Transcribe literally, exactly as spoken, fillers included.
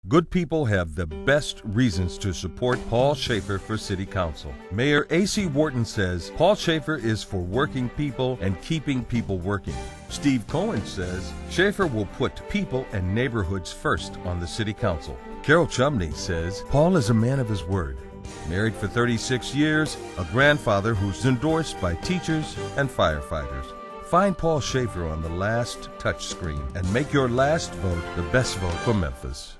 Good people have the best reasons to support Paul Shaffer for City Council. Mayor A C Wharton says Paul Shaffer is for working people and keeping people working. Steve Cohen says Shaffer will put people and neighborhoods first on the City Council. Carol Chumney says Paul is a man of his word. Married for thirty-six years, a grandfather who's endorsed by teachers and firefighters. Find Paul Shaffer on the last touch screen and make your last vote the best vote for Memphis.